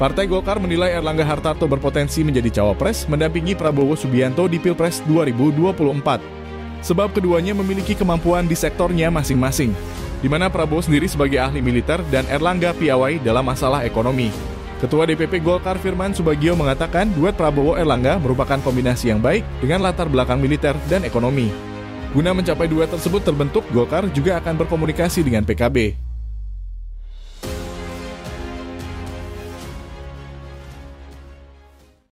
Partai Golkar menilai Erlangga Hartarto berpotensi menjadi cawapres mendampingi Prabowo Subianto di Pilpres 2024. Sebab keduanya memiliki kemampuan di sektornya masing-masing, di mana Prabowo sendiri sebagai ahli militer dan Erlangga piawai dalam masalah ekonomi. Ketua DPP Golkar Firman Subagio mengatakan duet Prabowo-Erlangga merupakan kombinasi yang baik dengan latar belakang militer dan ekonomi. Guna mencapai duet tersebut terbentuk, Golkar juga akan berkomunikasi dengan PKB.